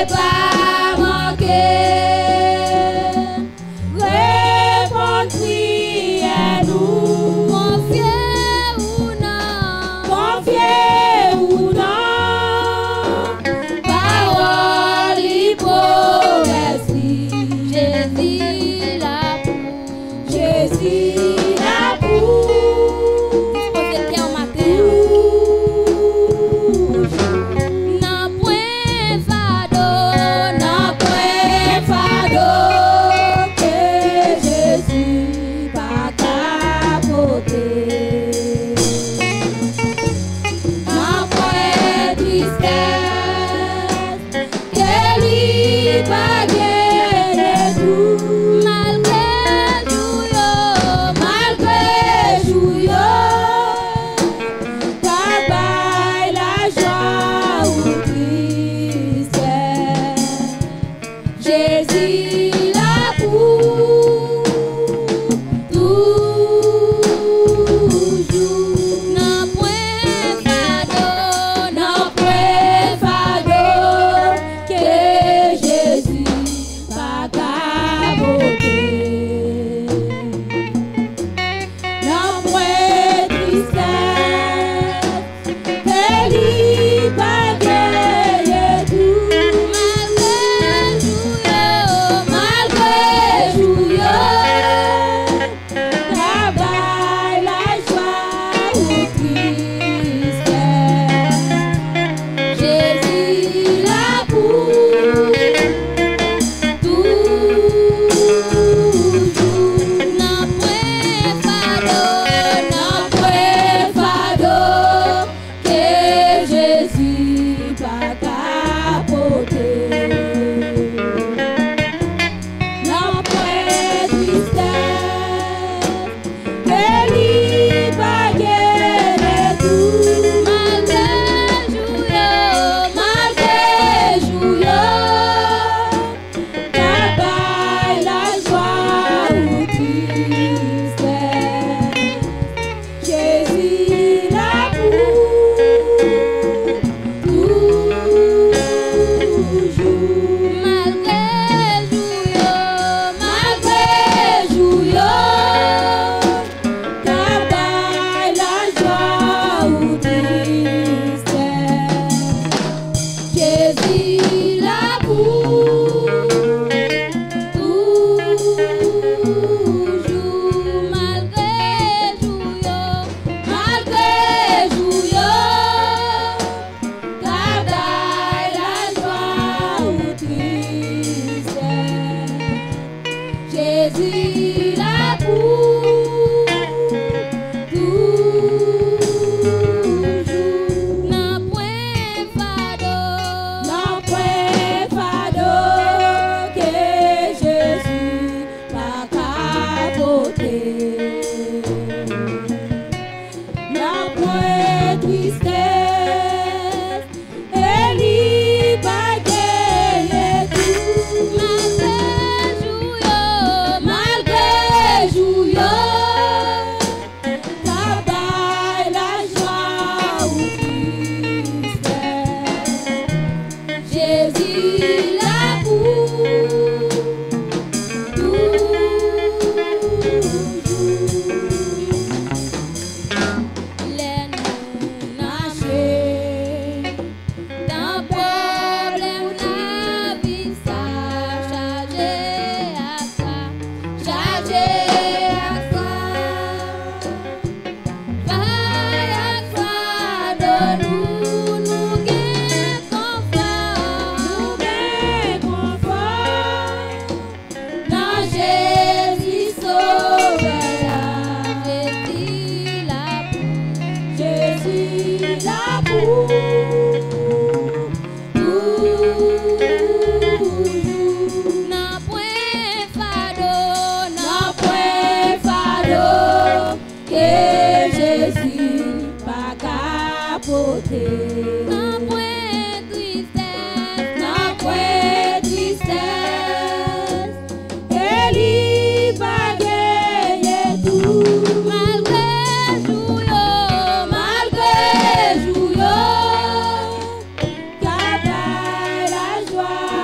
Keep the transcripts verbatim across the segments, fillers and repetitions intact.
Joie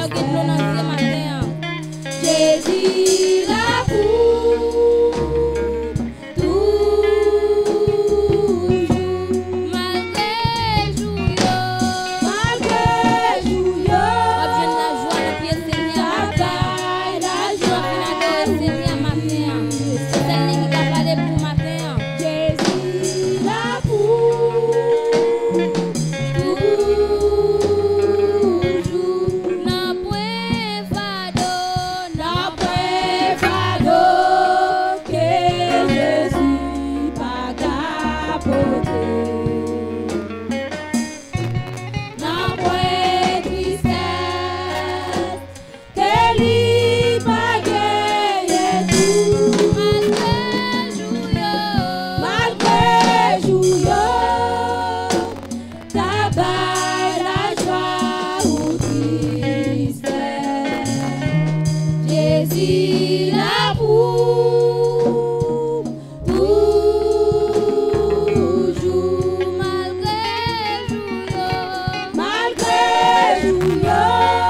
Jésus la pour toujours, malgré jouyo, malgré jouyo. Objeune la joie dans pied Seigneur, la joie pour adorer Seigneur matin. C'est celle qui va parler pour matin. Jésus la pour toujours, n'a point fado, n'a point fado que Jésus pas capoter. N'a point tristesse que lui pas gagner tout. Malgré jouyo, malgré jouyo, tabac la joie ou tristesse. Jésus la pour toujours, malgré jouyo, malgré jouyo,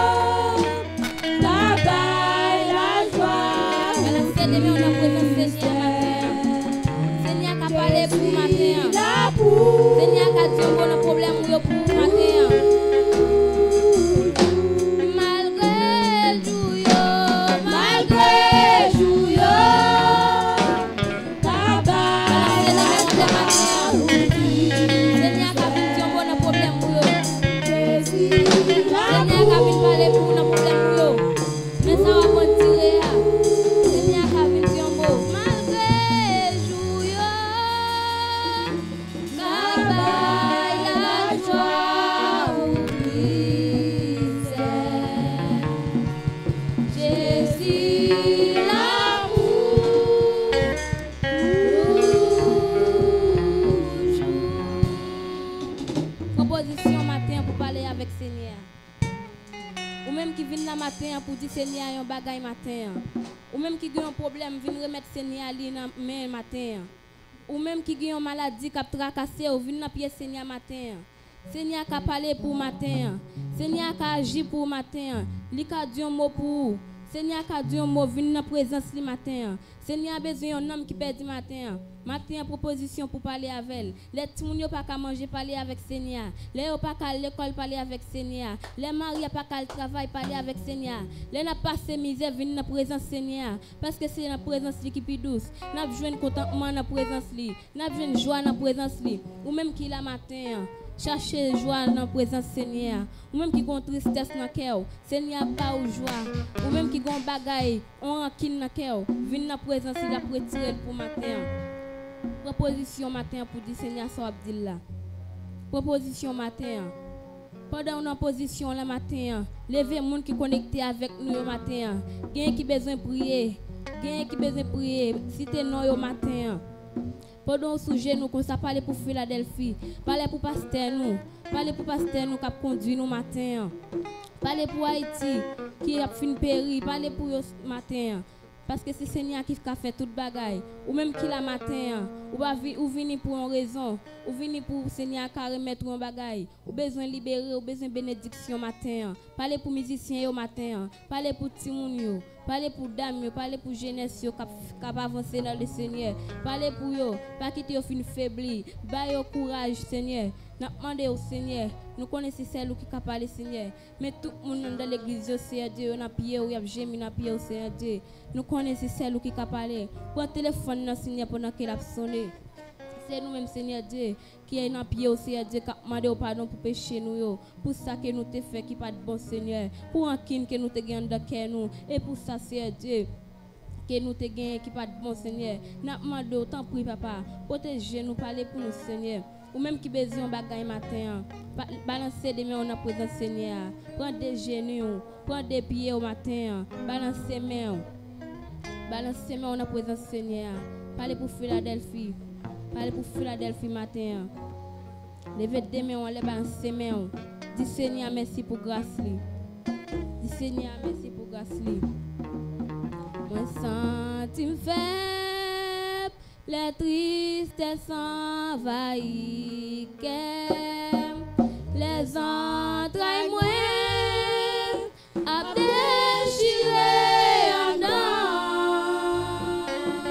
tabac la joie. Elle a cédé, mais on a présent Seigneur. Seigneur qui a parlé pour matin. Seigneur qui a dit on a un problème pour matin. Malgré jouyo, malgré jouyo, tabac la joie. Seigneur qui a dit on a un problème pour eux. Seigneur qui a dit parler pour un problème pour eux. Mais ça va continuer. Seigneur qui a dit un mot. Malgré jouyo, tabac la joie ou tristesse. Jésus l'amour toujours. Proposition matin pour parler avec Seigneur. Ou même qui vient la matin pour dire Seigneur un bagay matin. Ou même qui a un problème vient remettre Seigneur ali dans main matin. Ou même qui a une maladie qui a tracassé ou vient dans pied Seigneur matin. Seigneur qui a parlé pour matin. Seigneur qui a agi pour matin. Li ka dit un mot pour. Seigneur qui a dit un mot vient dans présence li matin. Seigneur a besoin d'un homme qui perd matin. Matin proposition pour parler avec elle. Les petits moun yo pas qu'à manger parler avec Seigneur. Les yo pas qu'à l'école parler avec Seigneur. Les mariés pas qu'à travail parler avec Seigneur. Les n'a pas ces misère venir dans présence Seigneur parce que c'est dans présence li qui plus douce. N'a besoin contentement dans présence li. N'a besoin joie dans présence li. Ou même qui la matin chercher joie dans présence Seigneur. Ou même qui gon tristesse dans cœur, Seigneur pas ou joie. Ou même qui gon bagaille, on rancune dans cœur, vinn dans présence il a retirer pour matin. Proposition matin pour dire Seigneur ça Abdil là. Proposition matin. Pendant une position la matin, lever monde qui connecté avec nous le matin. Gain qui besoin prier, gain qui besoin prier, citer nous au matin. Pendant sujet nous comme ça parler pour Philadelphie, parler pour pasteur nous, parler pour pasteur nous qui a conduit nous matin. Parler pour Haïti qui a fin péri, parler pour eux matin. Parce que c'est Seigneur qui a fait toute bagaille. Ou même qui la matin, ou va ou venir pour une raison, ou venir pour Seigneur qui remettre un bagaille. Ou besoin libérer, ou besoin bénédiction matin. Parler pour musiciens au matin, parler pour Timoun, parler pour dames, parler pour jeunesse qui a avancé dans le Seigneur. Parler pour eux, pas quitter au fin faibli, bailler au courage Seigneur. Nous demandons au Seigneur, nous connaissons celle qui a parlé Seigneur. Mais tout le monde dans l'église, Seigneur Dieu, on a pied, on a gémi, on a pied au Seigneur Dieu. Nous connaissons celle qui a parlé. Pour le téléphone, Seigneur, pendant qu'elle a sonné. C'est nous-mêmes, Seigneur Dieu, qui est dans pied au Seigneur Dieu, qui a demandé au pardon pour pécher nous. Pour ça que nous t'ai fait qui pas de bon Seigneur. Pour un kin que nous t'ai gagné dans cœur nous. Et pour ça, Seigneur Dieu, que nous t'ai gagné qui pas de bon Seigneur. Nous demandons autant pour papa. Protégez-nous, parlez pour nous, Seigneur. Ou même qui besoin de bagaille matin, balancer des mains en présence Seigneur. Prendre des genoux, prendre des pieds au matin, balancer mains. Balancer mains en présence Seigneur. Parlez pour Philadelphie. Parlez pour Philadelphie matin. Levez des mains, on les balancer mains. Dis Seigneur merci pour grâce li. Dis Seigneur merci pour grâce li. Moi senti faible. La tristesse envahit, les entrailles moins a déchiré en dedans.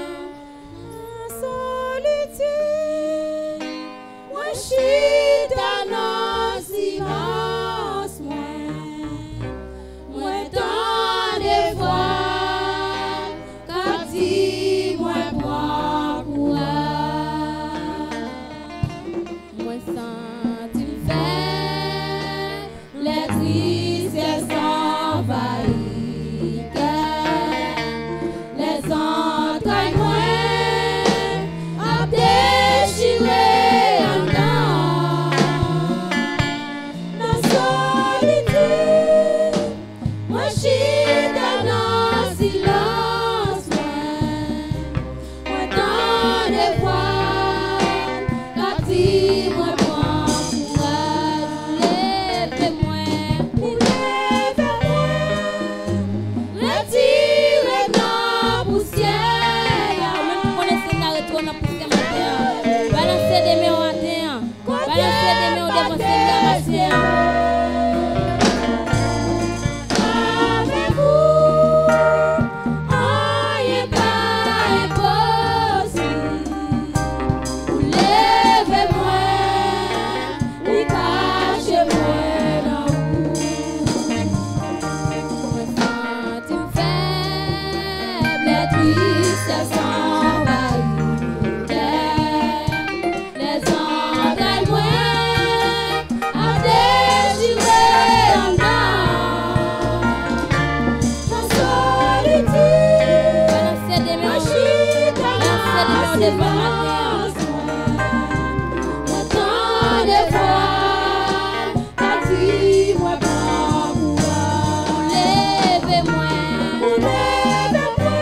Solitude, moi chita dans silence, moi, moi tant de fois, qu'a dit moi prends courage, moi senti me faire les tristesses s'envahir, les entrailles moi a déchiré en dedans. Dans solitude, moi chita dans silence, moi tant de fois, qu'a dit moi prends courage, levez-moi, levez-moi, retirez dans poussière. Même pour laisser la retourner dans poussière matin, balancez des mains au matin, balancez des mains au devant Seigneur matin. Avec vous, rien pas impossible. Vous levez-moi, vous cachez-moi dans vous. Moi senti me faible, les tristesses s'envahir, les entrailles moi a déchiré en dedans. Dans solitude, balancez des mains, balancez des mains au devant matin. Moi tant de fois, qu'a dit moi prends courage, levez-moi, levez-moi,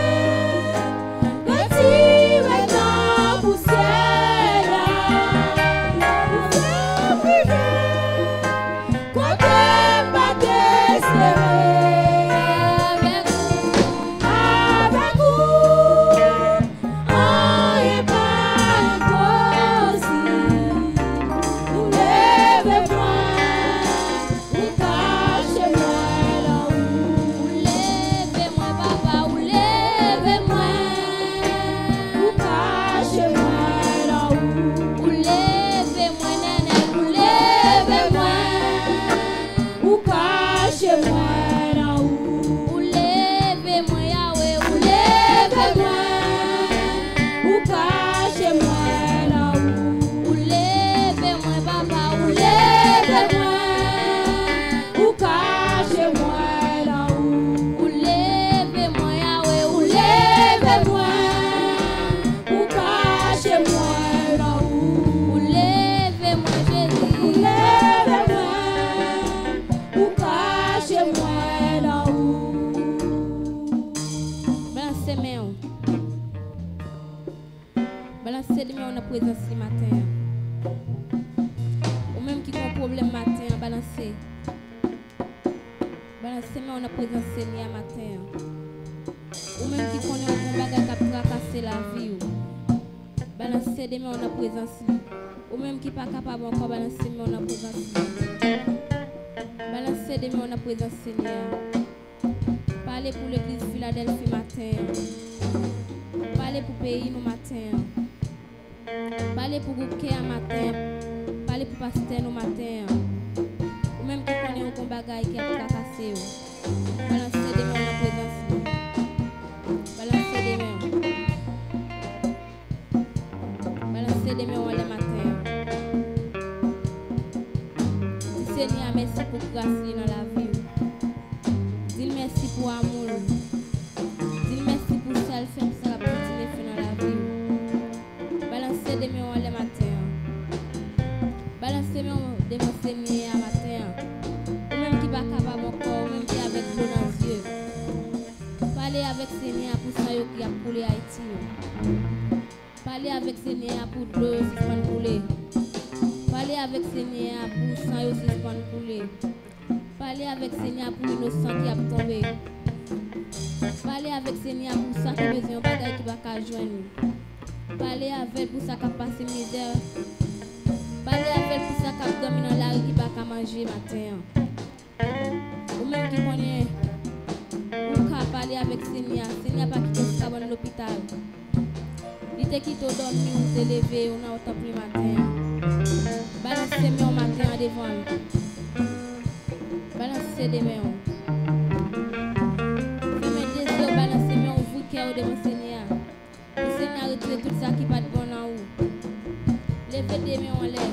retirez dans poussière. Vous faites priver, quoi que pas d'espérer. Avec vous, rien pas impossible. Vous levez-moi, vous cachez-moi là où. Vous levez-moi, papa, vous levez-moi, vous cachez-moi là où. Vous levez-moi, néné, vous levez-moi, vous cachez-moi là où. Vous levez-moi, Yahweh, vous levez-moi, vous cachez-moi là où. Vous levez-moi, papa, vous levez-moi, vous cachez-moi là où. Vous levez-moi, Yahweh, vous levez-moi, vous cachez-moi là où. Vous levez-moi, Jésus, vous levez-moi, vous cachez-moi là où. Balancez mes mains. Balancez les mains dans la présence ce matin. Ou même qui a un problème matin, balancez. Balancez les mains dans la présence Seigneur matin. Ou même qui connaît un bagage qui a tracassé la vie. Balancez les mains dans la présence. Ou même qui n'est pas capable encore balancer les mains dans la présence. Balancez les mains dans la présence Seigneur. Parlez pour l'église Philadelphie matin. Parlez pour le pays nous matin. Parlez pour le groupe Kéa matin. Parlez pour le pasteur nous matin. Ou même qui connaît un bagage qui a tracassé. Balancez les mains dans la présence. Balancez les mains. Balancez les mains le matin. Seigneur, merci pour grâce dans la vie. Dis merci pour amour. Dis merci pour ça, le fait ça va continuer dans la vie. Balancez les mains le matin. Balancez les mains devant Seigneur matin. Ou même qui va capable encore, ou même qui avec l'eau dans les yeux. Parlez avec Seigneur pour ça qui a coulé Haïti. Parlez avec Seigneur pour l'eau qui va couler. Parlez avec Seigneur pour sang aussi qui va couler. Parlez avec Seigneur pour l'innocent qui a tombé. Parlez avec Seigneur pour ça qui a besoin de bagaille qui va joindre. Parlez avec pour ça qui a passé misère. Parlez avec pour ça qui a dormi dans la rue qui va manger matin. Ou même qui connaît, ou qu'à parler avec Seigneur, Seigneur pas quitté ça dans l'hôpital. Il te quitté dormir ou te lever, on a autant plus matin. Balance ses mains au matin devant. Balance ses mains. Fais-moi des yeux, balance ses mains, ouvre le cœur devant Seigneur. Le Seigneur retire tout ça qui pas de bon en haut. Levez des mains en l'air.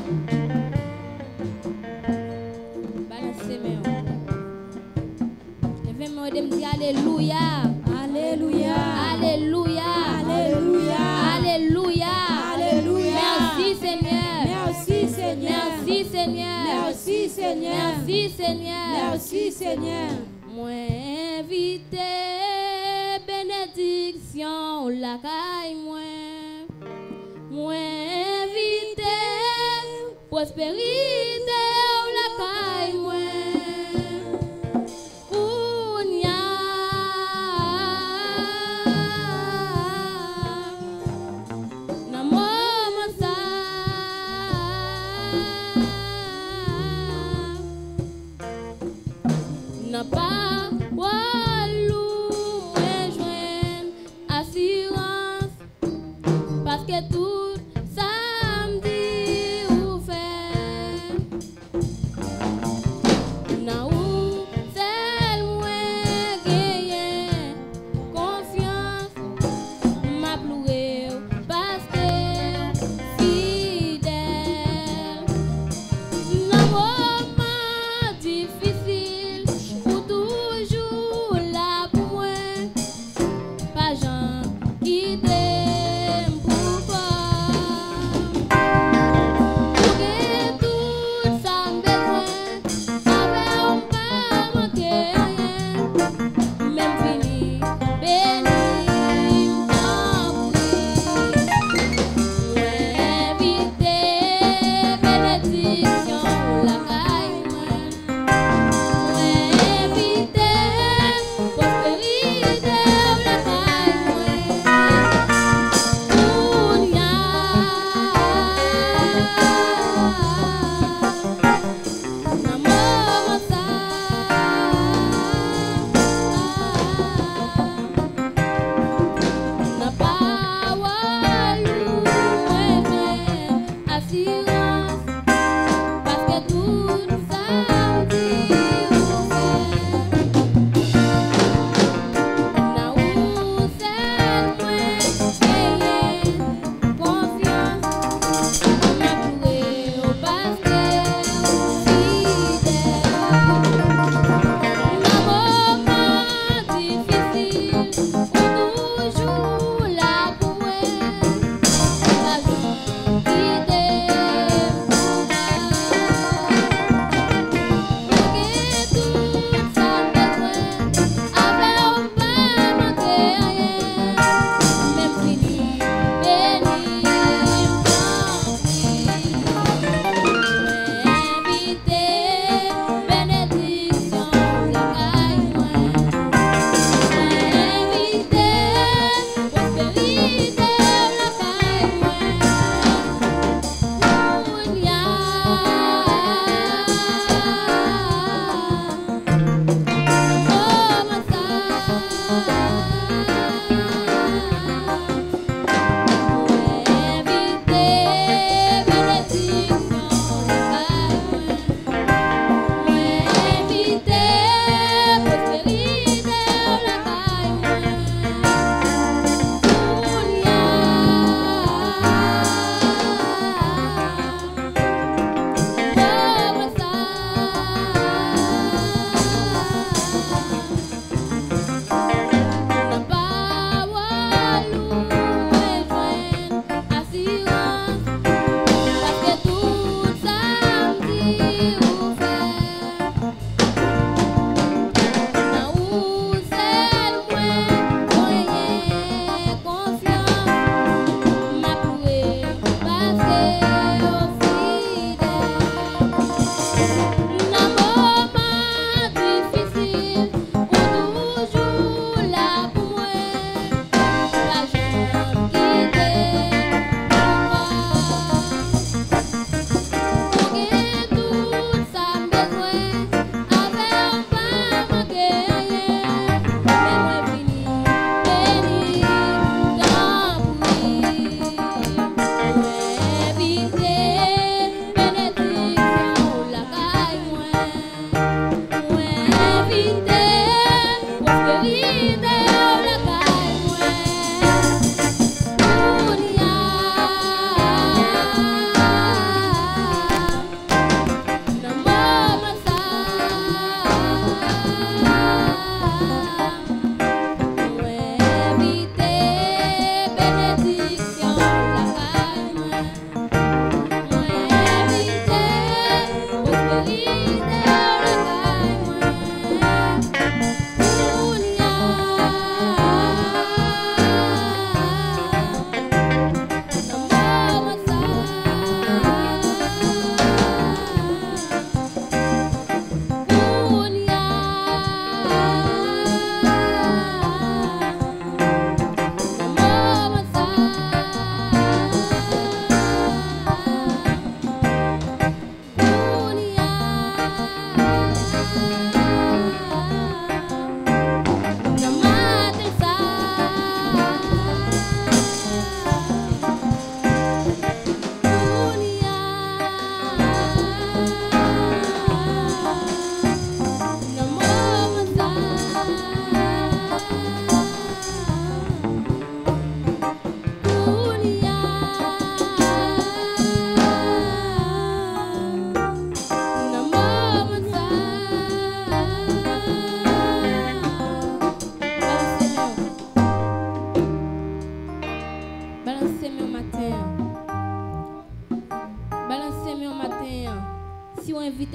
Balance ses mains. Levez mes mains et me dire Alléluia. Alléluia. Alléluia. Alléluia. Alléluia. Alléluia. Merci Seigneur. Merci Seigneur. Merci Seigneur. Merci Seigneur. Merci Seigneur. Merci Seigneur. Moi invité bénédiction la caille moi. Moi invité prospérité la caille moi. Kounya na mama sa na pas walou rejoindre assurance parce que tout samedi ou fait na ou celle moi gagner confiance m'a pleuré parce que fidèle na moment difficile ou toujours là pour moi pas Jean qui t'aime pour pas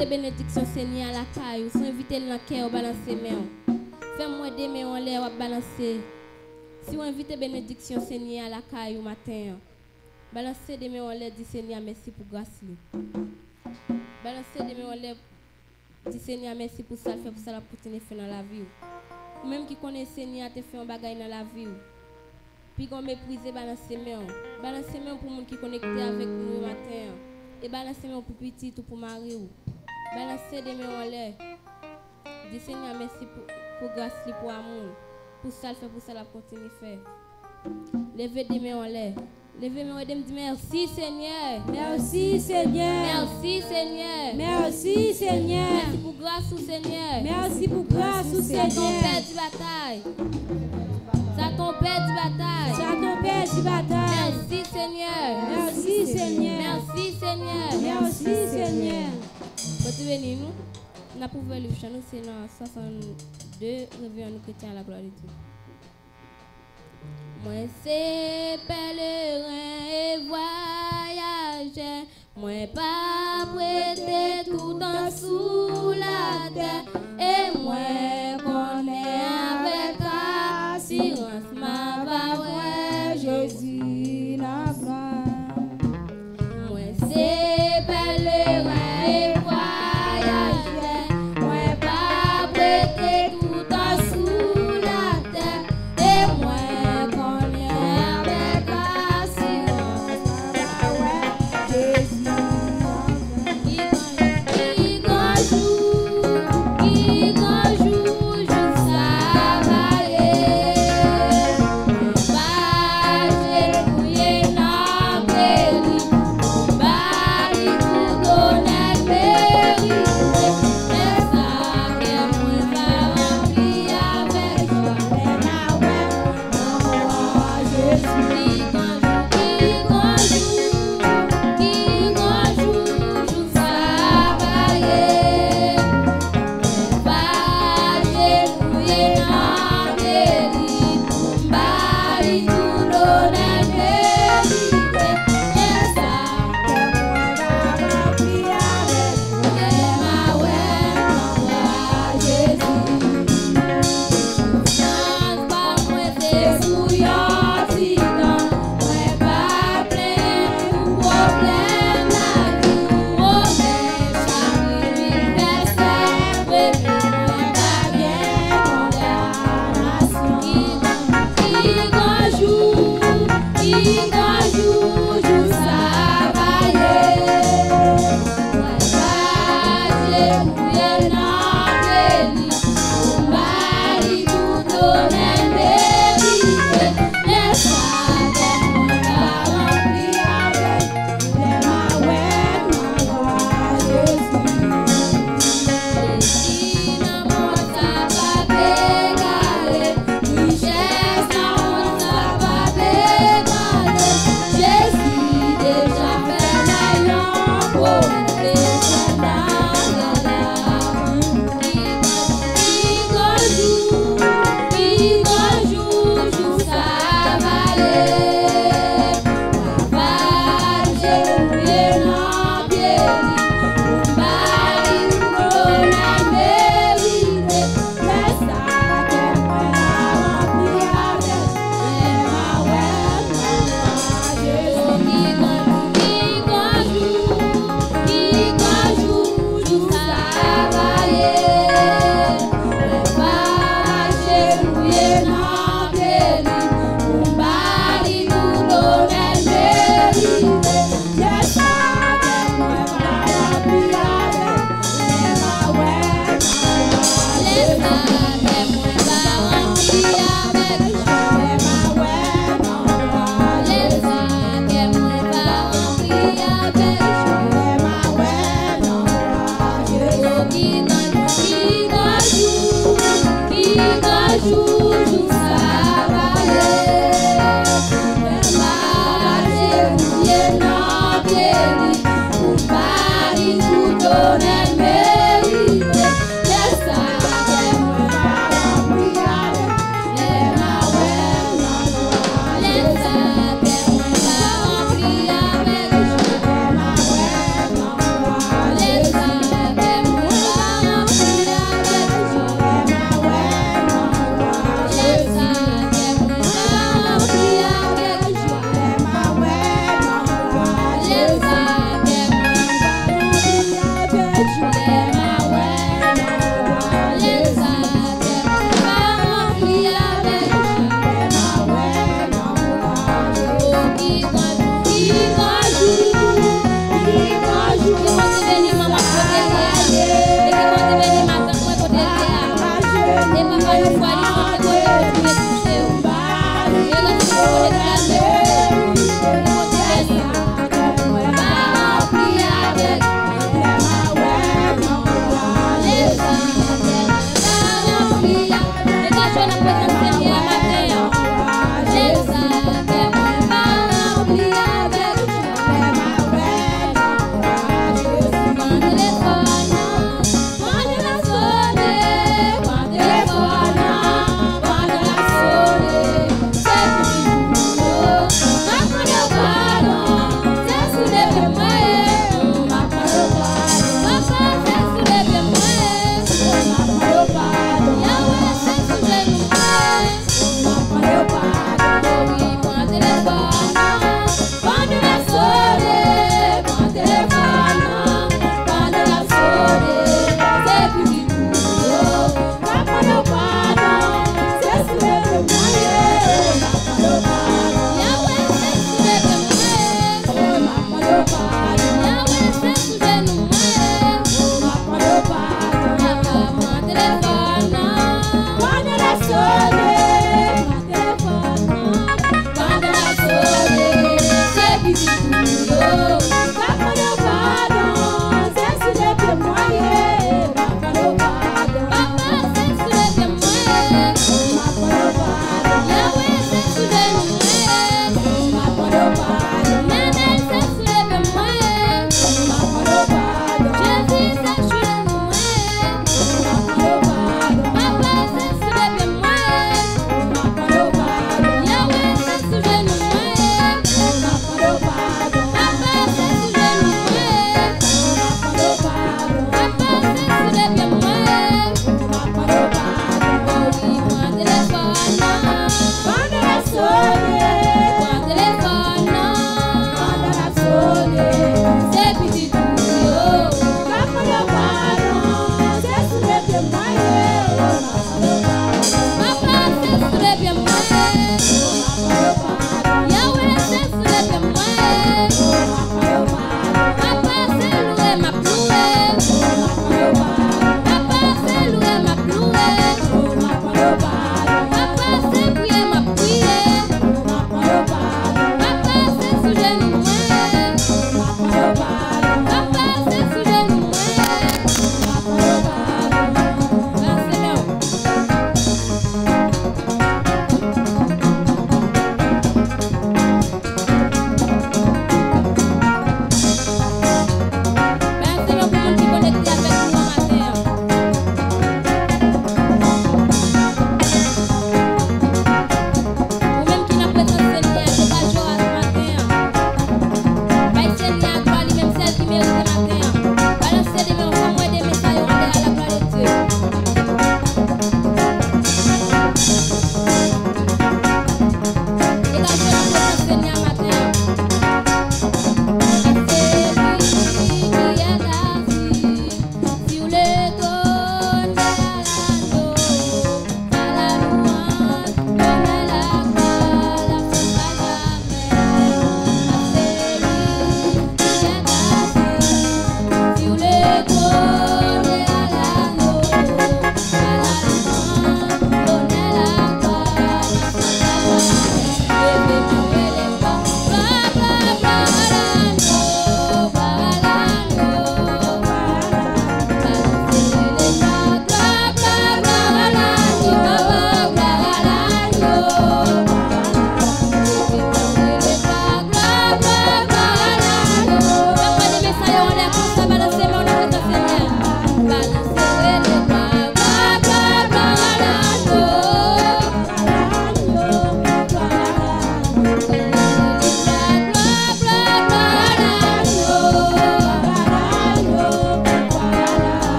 inviter bénédiction Seigneur à la caille, ou inviter dans le cœur, balancer main. Fais-moi des mains en l'air, balancer. Si vous invitez bénédiction Seigneur à la caille au matin, balancez des mains en l'air, dit Seigneur merci pour grâce. Balancez des mains en l'air, dit Seigneur merci pour ça, fait pour ça la poutine fait dans la vie. Ou même qui connaît Seigneur, te fait un bagage dans la vie. Puis qu'on méprise, balancez mains. Balancez mains pour les gens qui sont connectés avec nous le matin. Et balancez mains pour petit ou pour mari. Balancez des mains en l'air. Dis Seigneur merci pour, pour grâce, pour amour. Pour ça, fait pour ça la continue faire. Levez des mains en l'air. Levez mes mains et dites merci Seigneur. Merci Seigneur. Merci Seigneur. Merci Seigneur. Merci pour grâce au Seigneur. Merci pour grâce au Ça ton Seigneur. père du bataille. Ça ton père du bataille. Ça ton père du bataille. Merci Seigneur. Merci Seigneur. Merci Seigneur. Merci Seigneur. Vous venez nous. On a pour le chant, c'est dans soixante-deux, réveillons nous chrétiens à la gloire de Dieu. Moi c'est pèlerin et voyageur, moi pas prêté tout en sous la terre, et moi connais avec assurance ma parole Jésus la gloire. Moi c'est pèlerin et voyageur, moi pas prêté tout en sous la terre, et moi papa nous foi nous sommes les côtés que tu es touché. Et là tu peux Telefona,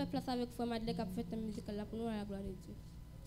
fait place avec Frère Madeleine qui a fait une musique là pour nous à la gloire de Dieu.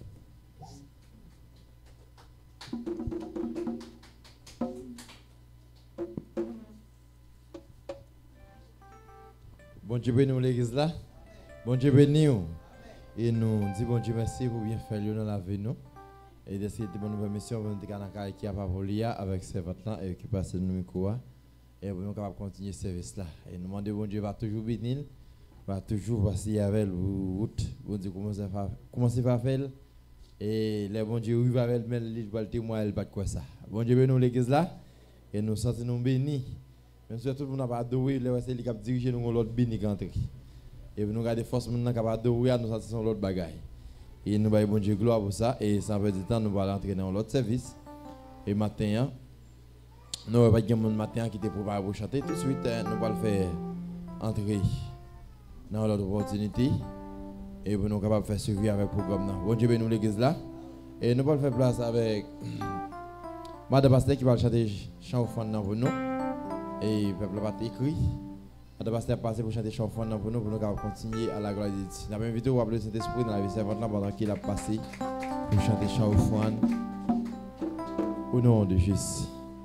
Bon Dieu béni l'église là. Bon Dieu béni. Et nous disons bon Dieu merci pour bien faire dans la vie nous. Et d'essayer de bonne permission pour nous dire qui a pas volé avec ces votes là et qui passe nous micro et pour nous capable continuer ce service là. Et nous demandons bon Dieu va toujours bénir, va toujours passer avec route. Bon Dieu commence à faire commencer à faire et les bon Dieu oui va avec mais il va le témoin elle pas quoi ça. Bon Dieu béni l'église là et nous sentons nous bénis. Même si tout le monde n'a pas adoré, le c'est lui qui a dirigé nous l'autre béni entrer. Et nous regarder force maintenant qui a adoré nous sentons l'autre bagaille. Et nous voyons bon Dieu gloire pour ça et sans perdre de temps nous allons entrer dans l'autre service. Et matin nous avons pas de matin qui était préparé pour chanter tout de suite nous allons faire entrer dans l'autre opportunité et pour nous capable faire suivre avec le programme. Bon Dieu bénisse l'église là et nous allons faire place avec Madame Pasteur qui va chanter chant offrande pour nous. Et le peuple va écrit. Madame Pasteur passer pour chanter chant offrande pour nous pour nous continuer à la gloire de Dieu. Nous avons invité à appeler Saint-Esprit dans la vie servante là pendant qu'il a passé pour chanter chant offrande au nom de Jésus.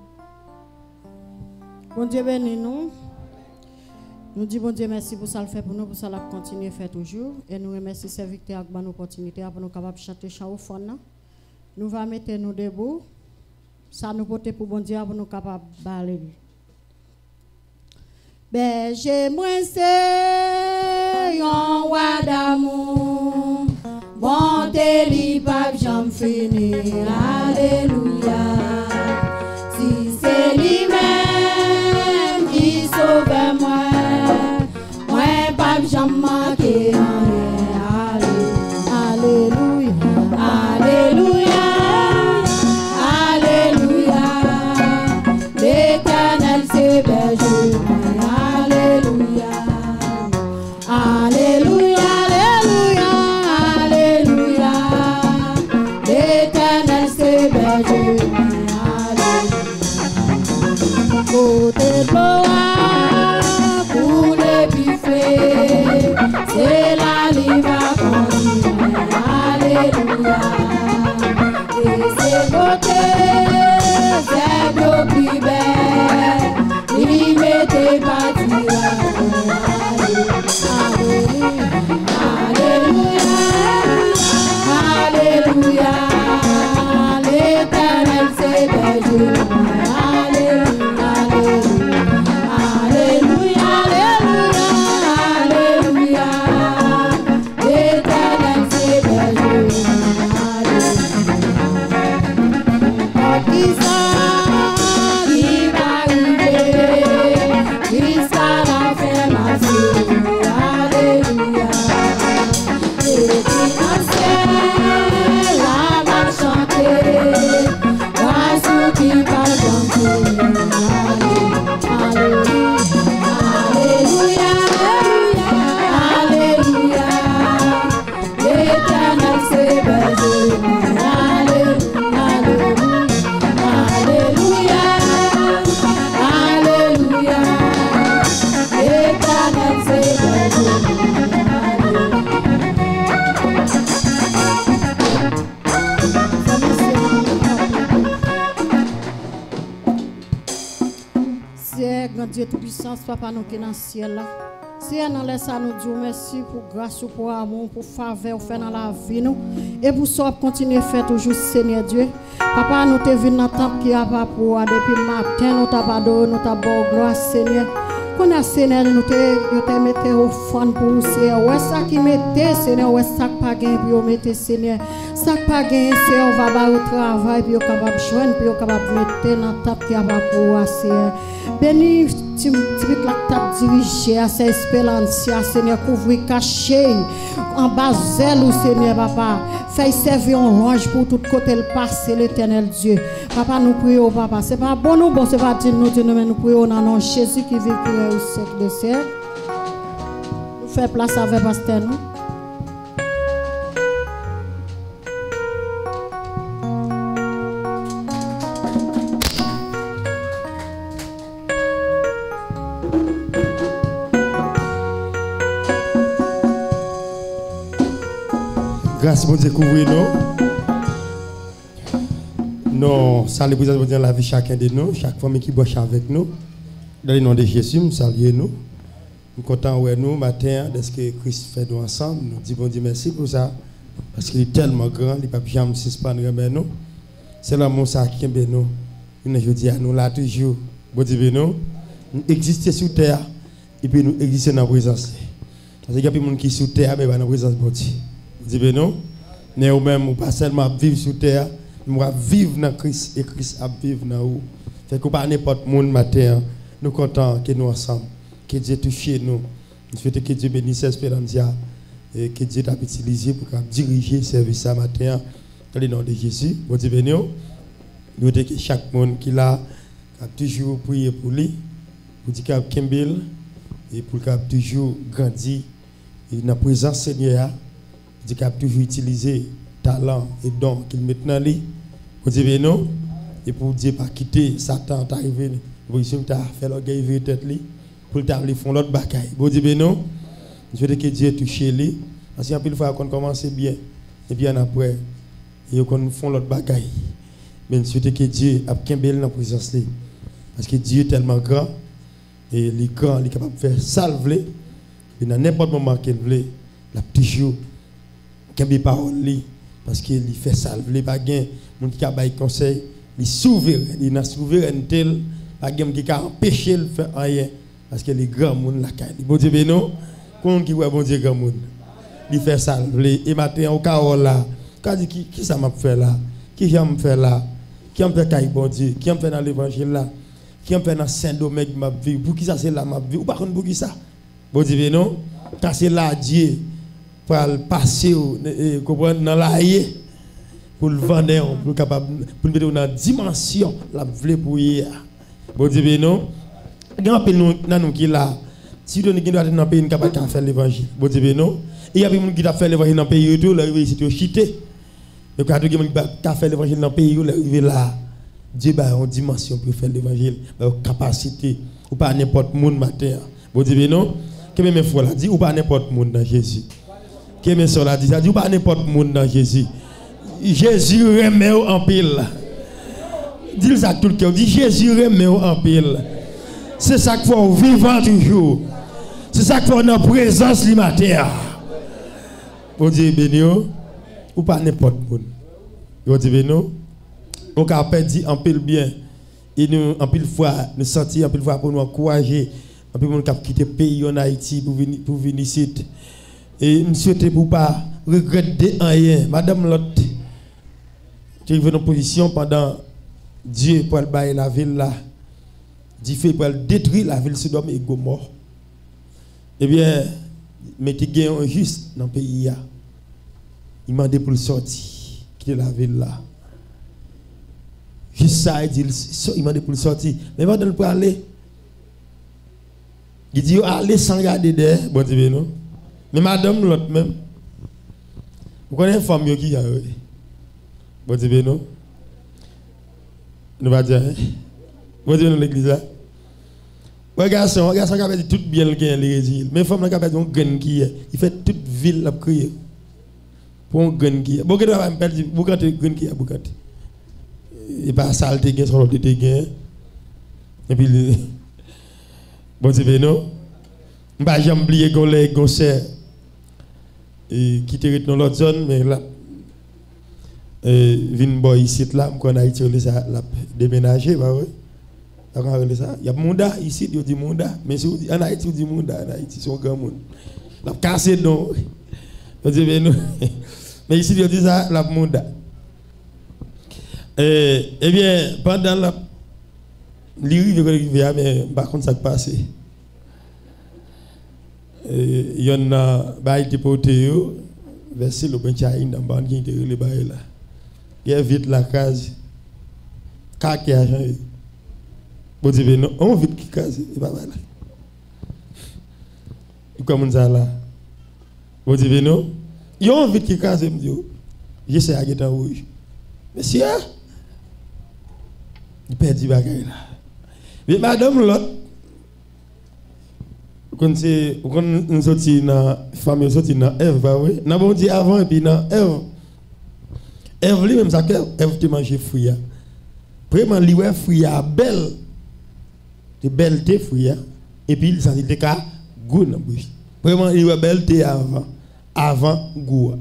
Bon Dieu bénis nous. Nous disons bon Dieu merci pour ça le fait pour nous, pour ça la continuer à faire toujours. Et nous remercions ce serviteur avec bonne opportunité pour nous capables de chanter chant offrande. Nous allons mettre nous debout. Ça nous porte pour bon Dieu pour nous capables de parler. Berger moi c'est un roi d'amour, bonté li pape j'en fini, alléluia. Si c'est lui-même qui sauve moi, moi pape j'en manque rien, alléluia, alléluia, alléluia. L'Éternel c'est berger. Alléluia, alléluia, alléluia. L'Éternel c'est berger. Côté gloire pour les buffets, c'est la liva continue. Alléluia. Et c'est beauté, c'est beau plus belle. Il m'était parti. Alléluia, alléluia, l'Éternel c'est berger. Alléluia, alléluia, alléluia, l'Éternel c'est berger. Alléluia. Qui va arriver jusqu'à la fin ma vie. Alléluia. Et la va chanter, grâce qui va chanter. Alléluia, alléluia, l'Éternel c'est berger. Alléluia, alléluia, alléluia, l'Éternel c'est berger. Grand Dieu tout-puissant, Papa, nous qui dans le ciel là. Si nous laissons nous dire merci pour grâce, pour amour, pour faveur, fait dans la vie nous. Et pour ça, continuer à faire toujours, Seigneur Dieu. Papa, nous te venons dans le temple qui a pas pour depuis le matin, nous t'avons adoré, nous t'avons gloire, Seigneur. Qu'on a Seigneur, nous te mettons au fond pour Seigneur. Ouais, ça qui mettez, Seigneur, ouais, ça qui pas gain, puis on mettez, Seigneur. Ça qui pas gain, Seigneur, on va voir au travail, puis on est capable de joindre, puis on est capable de mettre dans la table qui a pas pour Seigneur. Béni, tu veux la table dirigée à ces espérances, Seigneur, couvrir, cacher en bas zèle, Seigneur, Papa. Fais servir en range pour tout côté le passé, l'Éternel Dieu. Papa, nous prions, Papa. Ce n'est pas bon ou bon, ce n'est pas dire nous, mais nous prions dans le nom de Jésus qui vit au siècle des siècles. Nous faisons place avec Pasteur nous. Grâce pour découvrir nous. Nous saluons présence dans la vie chacun de nous, chaque famille qui boit avec nous. Dans le nom de Jésus, nous saluons nous. Nous sommes contents de nous matin de ce que Christ fait nous ensemble. Nous disons bon Dieu merci pour ça. Parce qu'il est tellement grand, il ne peut pas jamais suspendre nous. C'est l'amour ça qui aime nous. Nous dis à nous là toujours. Bon Dieu nous. Nous existons sur terre et puis nous existons dans la présence. Parce qu'il y a des gens qui sont sur terre mais dans la présence de Dieu. Bon Dieu nous. Mais nous même nous pas seulement vivre sur terre, nous vivre dans Christ et Christ a vivre dans nous. Fait que pas n'importe monde matin. Nous sommes contents que nous ensemble. Que Dieu touche nous. Nous souhaitons que Dieu bénisse Espéranza et que Dieu t'a utilisé pour diriger le service ce matin dans le nom de Jésus. Bon Dieu béni. Nous voulons que chaque monde qui l'a a toujours prié pour lui, pour dire qu'il a Kimbel et pour qu'il a toujours grandi dans la présence Seigneur, pour qu'il a toujours utilisé talent et don qu'il met dans lui. Bon Dieu béni. Et pour Dieu pas quitter Satan t'arriver pour qu'il t'a fait l'orgueil tête lui. Pour t'amener font l'autre bagaille. Bon Dieu ben non. Je veux que Dieu touche lui parce qu'en pile fois qu'on commence bien et bien après et qu'on font l'autre bagaille. Mais je veux que Dieu a kembel dans présence lui parce que Dieu est tellement grand et il est grand, il est capable de faire salver et dans n'importe moment qu'il veut, il a toujours kembel parole lui parce qu'il fait salver pas gain monde qui a bail conseil, il souverain, il n'a souveraineté pas gain qui a empêché de faire rien. Parce que les grands monde la caille. Bon Dieu ben non. Qu'on qui voit bon Dieu grand monde. Il fait ça et matin au carreau là. Quand dit qui qui ça m'a fait là? Qui j'aime faire là? Qui aime faire caille bon Dieu? Qui aime faire dans l'évangile là? Qui aime faire dans Saint-Domingue ma vie? Pour qui ça c'est là ma vie? Ou par contre pour qui ça? Bon Dieu ben non. Quand c'est là Dieu pour passer comprendre dans la haie pour le vendre pour capable pour mettre dans dimension la vle pour hier. Bon Dieu ben non. Il y a un pays qui est là. Si vous avez un pays qui a fait l'évangile, bon Dieu, non. Il y a des gens qui ont fait l'évangile dans le pays, ils ont réussi à chiter. Donc, il y a des gens qui ont fait l'évangile dans le pays, ils ont arrivé là. Dieu a une dimension pour faire l'évangile, une capacité, ou pas n'importe qui matin. Bon Dieu, non. Que mes frères là dit, ou pas n'importe qui dans Jésus. Que mes soeurs là dit, ça dit, ou pas n'importe qui dans Jésus. Jésus remet en pile. Dis ça tout le cœur, dit Jésus remet en pile. C'est ça qu'il faut vivre toujours. C'est ça qu'il faut dans la présence du matin. Bon Dieu béni, ou pas n'importe qui. Bon Dieu béni, on a perdu en pile bien. Et nous, en pile fois, nous sentir, en pile fois pour nous encourager. En pile, on a quitté le pays en Haïti pour venir, pour venir ici. Et nous souhaitons pour ne pas regretter rien. Madame Lot, tu es venue en position pendant Dieu pour aller la ville là. Dieu fait pour détruire la ville Sodome et Gomorrhe. Eh bien, mettez gain juste dans le pays. Il m'a dit pour le sortir, quitter la ville là. Juste ça, il dit, il m'a dit pour le sortir. Mais maintenant, pour aller, il dit, allez sans regarder derrière. Bon Dieu, non. Mais madame, l'autre même, vous connaissez une femme qui a eu. Bon Dieu, non. Nous va dire, bon Dieu, dans l'église là. Ouais, garçon, garçon qui a dit tout bien le gain, les régiles. Mais femme qui a dit un gain qui est, il fait toute ville la crier. Pour un gain qui est. Beaucoup de gens me perdent, beaucoup de gain qui est, beaucoup de. Et pas saleté gain, sur l'autre gain. Et puis, bon, c'est non. Je n'ai jamais oublié qu'on les concert qui était dans l'autre zone, mais là, vin boy ici, là, qu'on a été déménagé, bah oui. Il y a Munda ici, il dit Munda, mais en Haïti, il dit Munda, en Haïti, c'est un grand monde. Il a cassé non. Mais ici, il dit ça, la Munda. Eh bien, pendant la. L'irrive, mais par contre, ça passe. Il y en a, bah, il était porté, verser le benchaïn dans le banc qui était le bail là. Il y a vite la case. Kaki a changé. Bon Dieu, non, on vite qui case, et pas mal. Et comme ça là. Bon Dieu, non, il y a vite qui case, me dit, j'essaie à guetter en rouge. Monsieur, il perd du bagage là. Mais madame l'autre, Quand c'est quand nous sorti dans famille sorti dans Ève bah oui. N'a bon dit avant et puis dans Ève. Ève lui même ça que Ève te manger fruit. Vraiment lui ouais fruit belle. De belle te fruit et puis il sentit te ka goût dans bouche. Vraiment lui ouais belle te avant avant goût.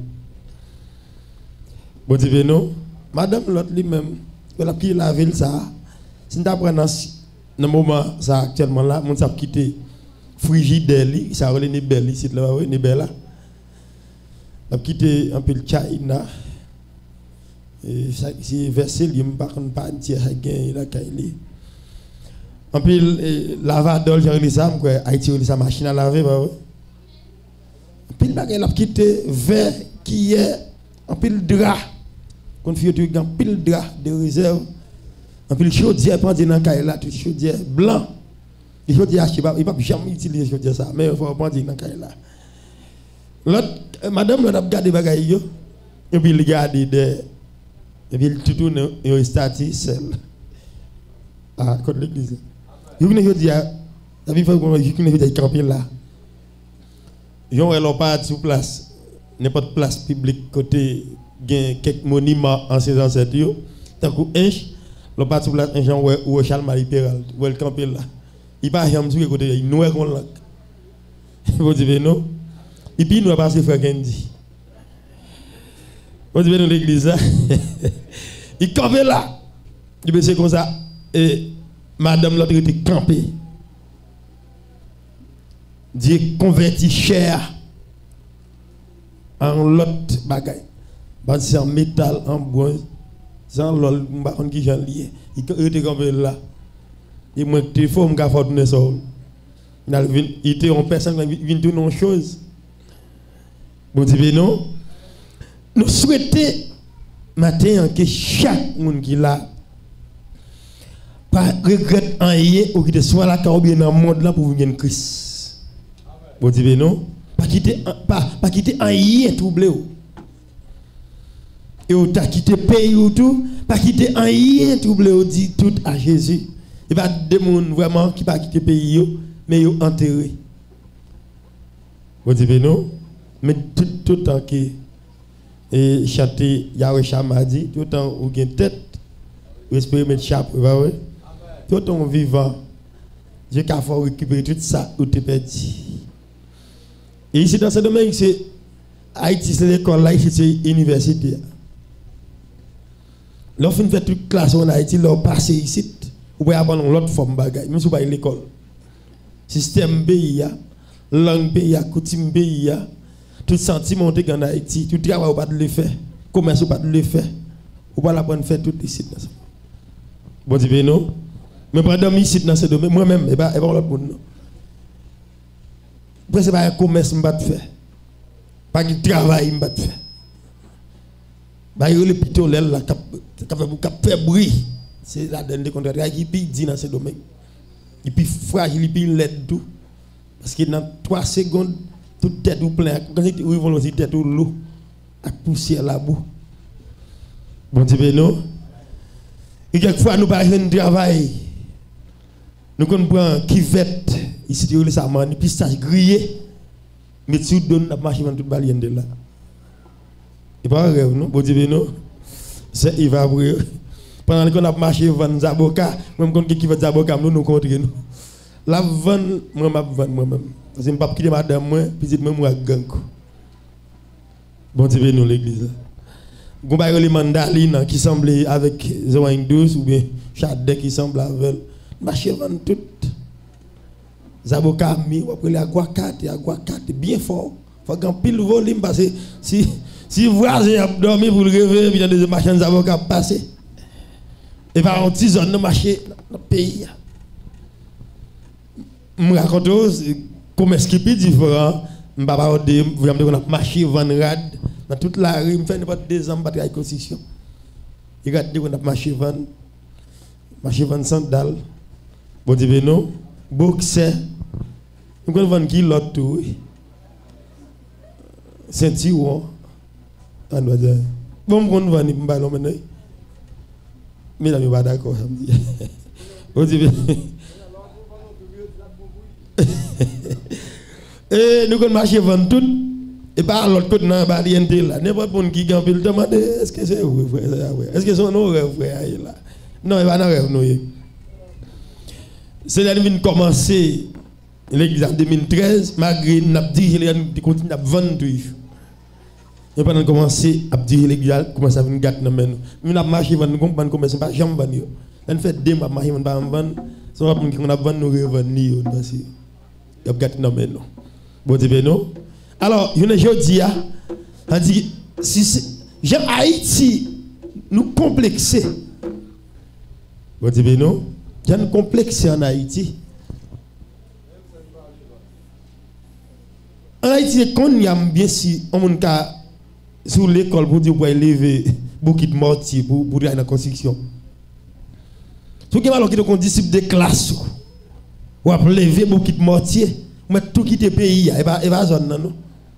Bon Dieu non. Madame l'autre lui-même elle a quitté la ville ça. Si nous apprenons dans le moment ça actuellement là, on s'est quitté frigidaire li, ça relève ni belle ici là oui, ni belle là. On a quitté un peu le China. Et ça c'est versé il me pas pas entier gain la caille. En pile lavadol j'ai ça quoi Haïti sa machine à laver bah oui. En pile bagay l'a quitté verre qui est en pile drap. Quand fait tu gan pile drap de réserve. En pile chaudière prend dans caille là tout chaudière blanc. Les chaudière il pas il pas jamais utiliser chaudière ça mais il faut prendre dans caille là. L'autre madame l'autre a regardé bagay yo et puis il regarde des et puis il tout un statut seul. Ah côté l'église. Yo ne dit a vie faut qu'on yo ne dit camper là. Yo elle pas sur place n'importe place publique côté gain quelques monuments anciens ancêtres yo tant que inch le pas sur place un Jean ou Charles Marie Péral ou elle camper là. Il pas jamais sur côté il noir qu'on là. Vous dites non. Et puis nous a passé frère Kendi. Vous dites dans l'église là. Il campait là. Il c'est comme ça et madame l'autre était campée. Dieu converti cher en l'autre bagaille. C'est en métal, en bois, sans l'ol, on qui j'en lié. Il était campé là. Il m'a dit, il faut me faire tourner ça. Il était en personne qui vient de nos choses. Bon, dit non. Nous souhaitons matin que chaque monde qui l'a pas regrette en rien ou qui soit là car bien dans le monde là pour venir Christ. Bon dit non, pas quitter pas pas quitter en rien troublé. Et ou t'a quitté pays ou tout, pas quitter en rien troublé ou dit tout à Jésus. Il pas des monde vraiment qui pas quitter pays yo mais yo enterré. Bon dit non, mais tout tout temps que et chanter Yahweh Shama dit tout temps ou gain tête ou espérer mettre chapeau va ouais tout temps vivant Dieu qu'a faut récupérer tout ça ou te perdu et ici dans ce domaine c'est Haïti c'est l'école là ici c'est université l'offre fait toute classe en Haïti leur passer ici ou pas avoir l'autre forme bagaille même si pas l'école système pays langue pays coutume pays tout sentiment de en Haïti, tout travail ou pas de le faire, commerce ou pas de le faire, ou pas la bonne faire tout ici. Bon Dieu non, mais pendant ici dans ce domaine, moi-même, et pas l'autre monde. Après c'est pas un commerce m'bat faire, pas de travail m'bat faire. Bah il le plutôt là là cap fait bruit, c'est la dernière contrat qui puis dit dans ce domaine. Et puis fragile, puis l'aide tout, parce que dans trois secondes toute tête ou plein, quand ils vont aussi tête ou l'eau, à poussière la boue. Bon Dieu, non. Et quelquefois, nous parlons de travail. Nous comprenons qui vête, ici, tu as ça, man, puis ça grillé. Mais tu donnes la machine dans toute balien de là. Et pas un rêve, non? Bon Dieu, non. C'est il va brûler. Pendant qu'on a marché, vendre Zaboka, même quand qui va Zaboka, nous nous contre nous. La vendre, moi, je vendre moi-même. Parce que je ne peux pas quitter madame, moi, puis je vais me gang. Bon Dieu, nous l'église. Vous avez les mandarines qui semblent avec zéro douze ou bien Chadek qui semble avec. Marché vendre tout. Zaboka, mi, ou après les aguacates, aguacates, bien fort. Il faut qu'on pile volume parce que si, si vous avez dormi pour le réveiller, puis il y a des machines d'avocats passer. Et par un petit zone de marché dans le pays. Je raconte commerce qui est différent. Je ne vais pas dire que on a marché vendre rad dans toute la rue. Je fais n'importe deux ans de construction. Je regarde qu'on a marché vendre marché vendre sandales. Bon Dieu non, boxer. Nous allons vendre qui l'autre tout. Ceinture. On doit dire. Bon, on va vendre ballon maintenant. Mais là, je ne suis pas d'accord. Bon Dieu. Et nous avons marché vendre tout. Et par l'autre côté, dans la là, n'importe qui qui a le demande est-ce que c'est vrai, frère? Est-ce que c'est un rêve, frère? Là? Non, il va pas rêve, non. C'est là que commencer l'église en deux mille treize, malgré nous avons dit qu'il continue à vendre tout. Et pendant commencer à dire l'église, commence à venir gâter dans nous. Nous avons marché vendre, nous avons commencé pas jamais vendre. On fait deux mois, marché vendre, pas vendre. C'est pas pour qu'on a vendu nous revenir, parce que il a gâté dans nous. Bon Dieu non. Alors, je ne dis pas, dit si j'aime Haïti nous complexer. Bon Dieu non. Il y a un complexe en Haïti. En Haïti, quand il y a bien si on a sur l'école pour dire pour élever beaucoup de mortiers pour pour aller dans la construction. Si vous avez un disciple de classe, ou à lever beaucoup de mortiers, mais tout quitter le pays, et va et va zone non.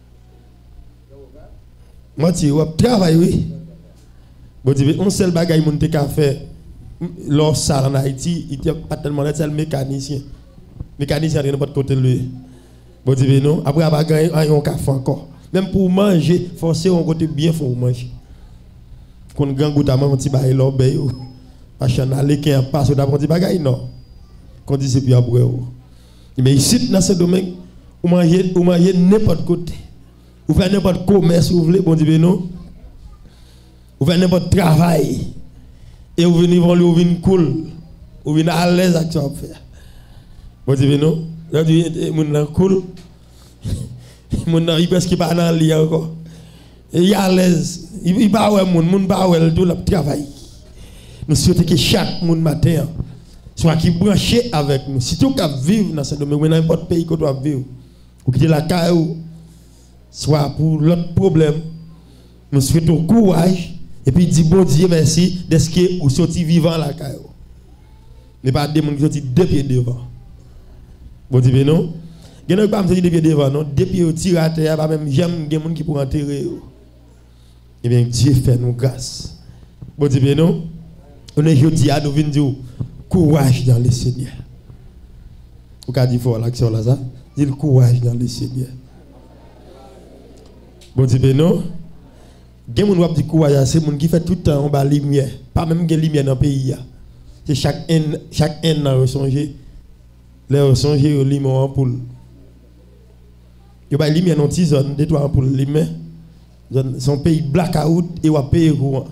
Mortier, ou travail oui. Bon Dieu, on seul bagaille mon te ka faire. Lors ça en Haïti, il n'y a pas tellement de mécanicien. Mécanicien n'est pas de côté de lui. Bon Dieu non. Après avoir gagné un café encore. Même pour manger, forcé on côté bien faut manger. Qu'on grand goût à manger petit bail l'obéi. Parce qu'on a les qui passe au d'apprendre bagaille non. Qu'on dit c'est puis après. Mais ici dans ce domaine, vous mangez vous mangez n'importe côté. Vous faites n'importe commerce vous voulez bon Dieu non. Vous faites n'importe travail. Et vous venez voir vous venez cool. Vous venez à l'aise avec ce que vous faites. Bon Dieu non. Là du monde cool. Mon il presque pas dans lit encore. Il est à l'aise. Il pas ouais mon mon pas ouais tout le travail. Nous souhaitons que chaque monde matin soit qui branché avec nous. Si tu veux vivre dans ce domaine, n'importe pays que tu vas vivre, ou quitter la caille, soit pour l'autre problème, nous souhaitons courage et puis dis bon Dieu merci d'être que vous sorti vivant la caille. Mais pas des gens qui sortent deux pieds devant. Bon Dieu non. Il y a pas me dire devant non, depuis au tir à terre, pas même j'aime des gens qui pour enterrer. Eh bien Dieu fait nous grâce. Bon Dieu bien non. On est jeudi à nous venir dire courage dans le Seigneur. Vous avez dit fort l'action là ça, dit le courage dans le Seigneur. Bon Dieu bien non. Gen moun wap di courage c'est moun qui fait tout le temps en bas lumière, pas même gen lumière dans le pays. C'est chaque haine chaque haine n'a resonger. Les resonger au limon en poule. Il y a des lumières dans une zone, des toits pour les mains. Son pays blackout et on paye courant.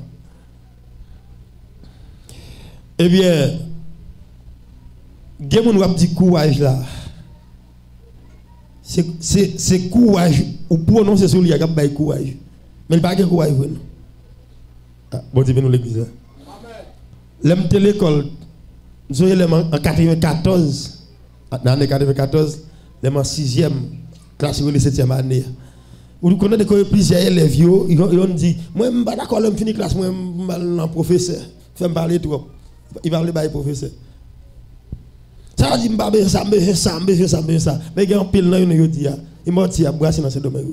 Eh bien, il y a un petit courage là. C'est courage, ou prononcer sur lui, il y a un courage. Mais il n'y a pas de courage. Bon Dieu, nous l'église. L'aime de l'école, nous sommes en quatre-vingt-quatorze, dans l'année quatre-vingt-quatorze, l'aime en sixième. Classe ou les septième année. Vous connaissez que plusieurs élèves, ils ont dit, moi je ne suis pas d'accord, je finis classe, moi je suis un professeur. Je vais parler trop. Il va parler de professeur. Ça dit, je ne vais pas ça, je vais ça, je vais ça, je vais ça. Mais il y a un pile dans une dit, il m'a dit à brasser dans ce domaine.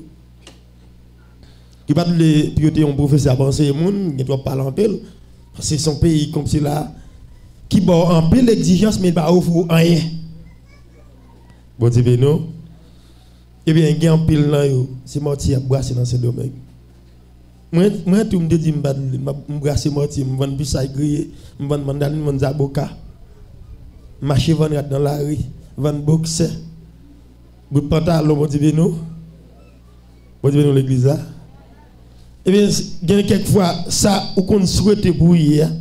Il va dire, il y a un professeur avancé, il doit parler en pile. C'est son pays comme cela, qui a en pile d'exigence, mais il ne va pas offrir rien. Bon Dieu, non. Eh bien, il y a un pile là, c'est mortier à brasser dans ce domaine. Moi, moi tout me dit, je vais brasser mortier, je vais vendre plus à griller, je vais vendre mandarine, je vais vendre zaboka. Marcher vendre dans la rue, vendre boxer. Bout de pantalon, bon Dieu, nous. Bon Dieu, nous l'église là. Eh bien, il y a quelquefois, ça, ou qu'on souhaite pour hier.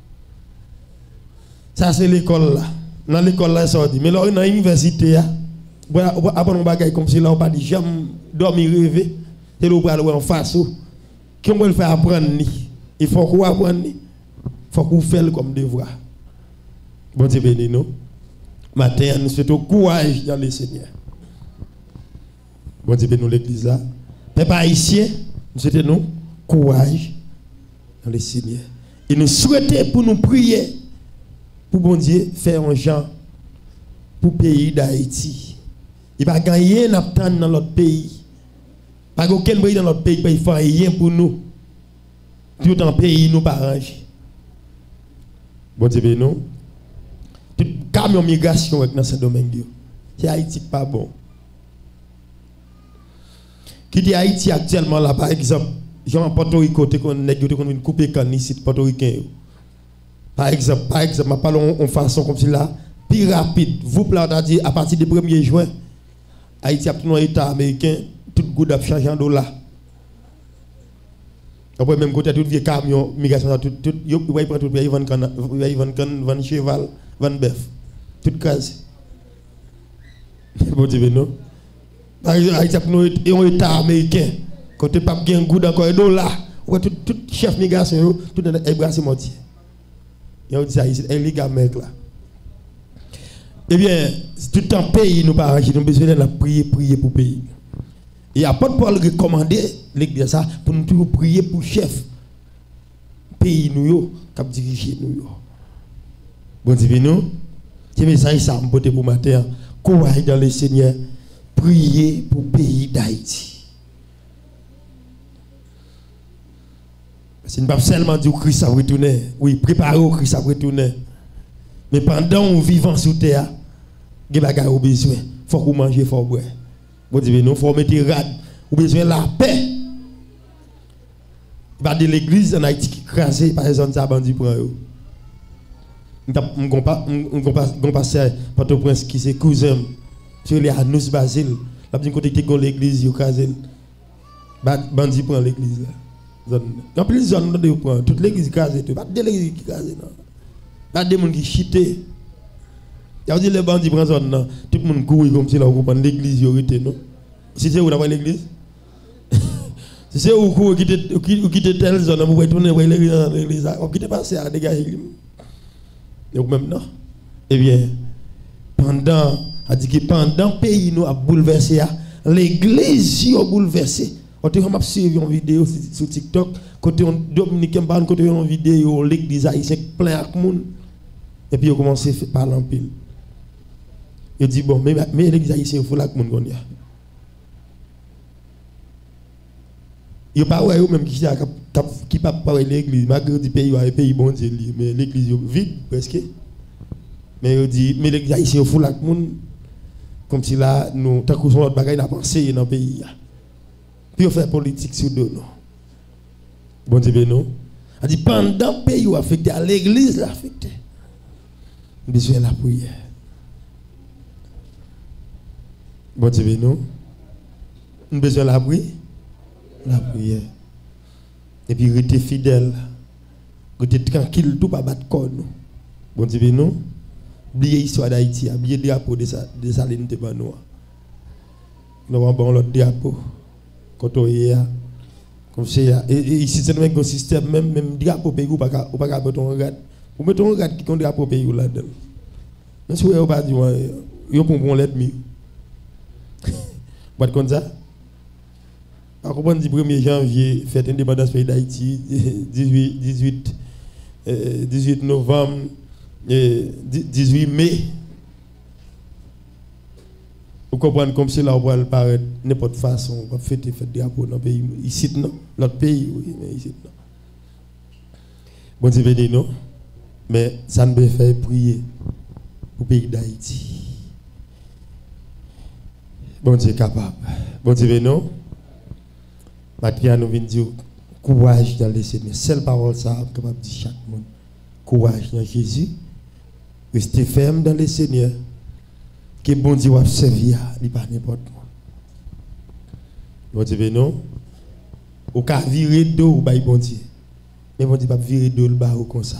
Ça, c'est l'école là. Dans l'école là, ça dit. Mais là, dans l'université, après on bagaille comme si là on pas dit jamais dormir rêver c'est le bras en face qui on veut le faire apprendre il faut qu'on apprendre il faut qu'on fasse comme devoir. Bon Dieu béni nous matin nous souhaitons courage dans le Seigneur. Bon Dieu béni nous l'église là peuple haïtien nous souhaitons nous courage dans le Seigneur et nous souhaitons pour nous prier pour bon Dieu faire un genre pour le pays d'Haïti. Il va gagner n'attendre dans notre pays. Pas aucun pays dans notre pays ne fait rien pour nous. Tout en pays nous pas arrange. Bon Dieu non. Tout camion migration dans ce domaine. C'est Haïti pas bon. Qui dit Haïti actuellement là, par exemple, Jean Porto Rico, tu as coupé can ici, Porto Ricain. Par exemple, par exemple, je parle en façon comme cela, plus rapide. Vous plaît dit à partir du premier juin, Haïti a tout un État américain, tout le goût a changé en dollars. Après, même côté, tout vieux camion, migration, tout, tout, il va y prendre tout, il va y vendre cheval, vendre bœuf, tout case. Bon Dieu, non? Par exemple, Haïti a un État américain, côté pas bien goût encore un dollar, tout, tout chef migration, tout dans les bras, c'est mortier. Il y a dit ça ici, les gars, mec là. Eh bien, tout un pays nous pas nous avons besoin de prier, prier pour le pays. Et à pas de Paul recommander l'église ça pour nous toujours prier pour le chef pays nous qui dirige nous. Bon Dieu nous, c'est message ça me porter pour matin. Courage dans le Seigneur, prier pour le pays d'Haïti. C'est pas seulement dire que Christ a retourné, oui, préparer au Christ a retourné. Mais pendant qu'on vit sur terre, il y a des besoin. Il faut qu'on mange, il faut boire. Bon Dieu, nous faut mettre rad, ou besoin de la paix. Il y a de l'église en Haïti qui crase par exemple ça bandi pour eux. On compare on passer par ton prince qui c'est cousin sur les Anous Basile, la petite côté qui gon l'église yo crase. Bandi pour l'église là. Dans plus zone de prend toute l'église crase tout, pas de l'église qui crase non. Pas de monde qui chite. Il y a dit les bandits prennent zone non, tout le monde court comme si là on prend l'église yo rete non. Si c'est où d'avoir l'église si c'est où court qui qui qui telle zone on va tourner voir l'église on quitte passer à dégager. Et même non. Eh bien pendant a dit que pendant pays nous a bouleversé l'église a bouleversé. On te a suivi une vidéo sur TikTok côté Dominicain parle côté une vidéo l'église haïtienne plein avec monde et puis on commencé à parler en pile. Il dit bon mais mais l'église haïtienne faut là que monde connait. Il pas ouais même qui qui pas parler l'église malgré du pays un pays bon Dieu mais l'église vide presque. Mais il dit mais l'église haïtienne faut là que monde comme si là nous tant que son autre bagaille n'a pensé dans le pays. Puis on fait politique sur deux non. Bon Dieu non. A dit pendant le pays affecté à l'église affecté. Besoin de la prière. Bon Dieu non. Besoin de la prière. La prière. Et puis rester fidèle. Rester tranquille tout pas battre corps nous. Bon Dieu non. Oubliez l'histoire d'Haïti, oubliez le drapeau de de Saline de Banois. Nous avons bon l'autre drapeau. Quand on est là, comme c'est et ici c'est même un système même même drapeau pays ou pas ou pas mettre un regard ou mettre un regard qui compte drapeau pays là dedans mais si vous pas dit yo pour bon l'ennemi pas comme ça à comprendre du premier janvier fête indépendance pays d'Haïti dix-huit dix-huit dix-huit novembre dix-huit mai. Vous comprenez comme si là on va paraître n'importe façon, on va fêter fête drapeau dans le pays. Ici, non. L'autre pays, oui, mais ici, non. Bon Dieu béni, non. Mais ça ne peut faire prier pour le pays d'Haïti. Bon Dieu capable. Bon Dieu béni, non. Maintenant, nous venons dire courage dans le Seigneur. Seule parole, ça, capable de dire chaque monde. Courage dans Jésus. Restez ferme dans le Seigneur. Que bon Dieu va servir, il pas n'importe quoi. Bon Dieu, non. Au cas virer d'eau, ou bah bon Dieu. Mais bon Dieu pas virer d'eau le bas comme ça.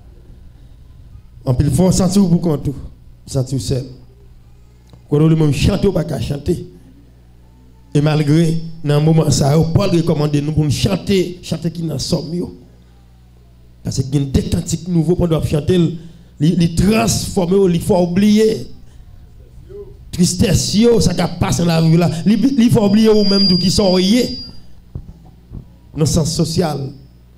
En plus, il faut sentir pour qu'on tout. Sentir seul. Quand on même chanter, ou pas qu'à chanter. Et malgré, dans un moment ça, Paul recommande nous pour chanter, chanter qui n'a somme. Parce qu'il y a une décantique nouveau pour nous chanter, les transformer, il faut oublier. Tristesse, ça qui passe dans la rue là. Il faut oublier ou même qui sont riés. Dans le sens social.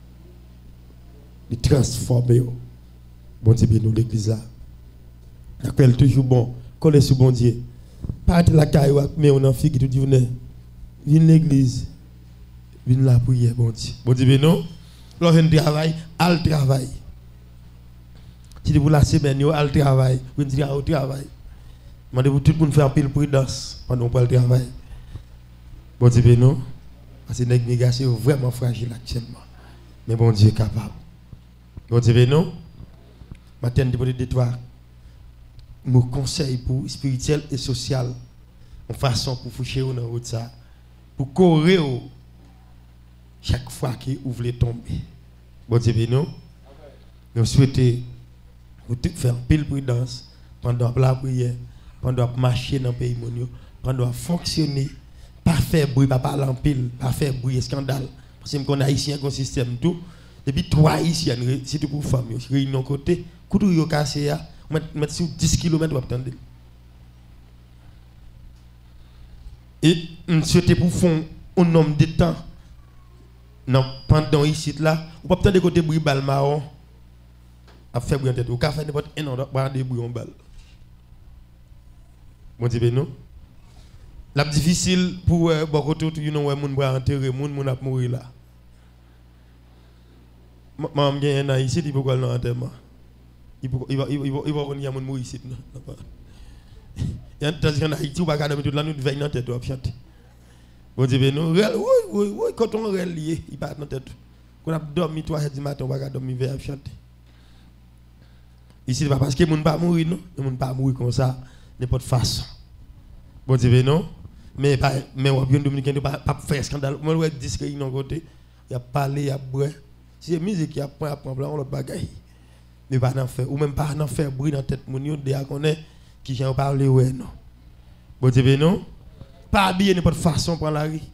Il transforme. Bon Dieu, nous l'église là. L'appelle toujours bon. Collez sur bon Dieu. Pas de la caille, mais on a fille qui te dit venez. Viens l'église. Viens la prière, bon Dieu. Bon Dieu, non. Lorsqu'on travaille, al travail. Si vous la semaine, al travail. Vous dites au travail. Je demande tout le monde faire pile prudence pendant qu'on le travail. Bon Dieu, non. Parce que les gars, c'est vraiment fragile actuellement. Mais bon Dieu est capable. Bon Dieu, non. Matin, de toi, mon conseil pour spirituel et social, en façon pour foucher dans la route ça, pour courir chaque fois qu'il ouvre les tomber. Bon Dieu, non. Nous souhaitons faire pile prudence pendant la prière, pendant marcher dans le pays, pendant fonctionner. Pas faire bruit, pas parler en pile, pas faire bruit, scandale. Parce que qu'on a ici un système tout. Depuis trois haïtiens, c'est pour femmes, réunion côté, couteau yo cassé, mettre sur dix kilomètres, vous attendez. Et nous souhaitons pour faire un nombre de temps, non, pendant ici là, on peut attendre côté bruit balle marron, à faire bruit en tête, ou qu'à faire n'importe un an, on des bruit en balle. Bon Dieu, non? La difficile pour beaucoup de gens, you know, moun va enterrer, moun moun a mourir là. Maman gagne un ici, il peut aller dans l'enterrement. Il va il va il va il va venir moun mourir ici. Il y a des gens en Haïti, on va garder tout là nous veille dans tête ou chanter. Bon Dieu nous, oui oui oui quand on est lié, il part dans tête. Quand on a dormi trois heures du matin, on va garder dormir veille chanter. Ici pas parce que moun pas mourir non, moun pas mourir comme ça n'importe façon. Bon Dieu non. Mais pas mais on bien dominicain pas pas faire scandale. Moi ouais dit que non côté, il a parlé, il a boire. C'est musique qui a point à prendre là on l'autre bagaille. Mais pas d'en faire ou même pas d'en faire bruit dans tête mon yo déjà connaît qui j'en parler ouais non. Bon Dieu non. Pas habiller n'importe façon prendre la rue.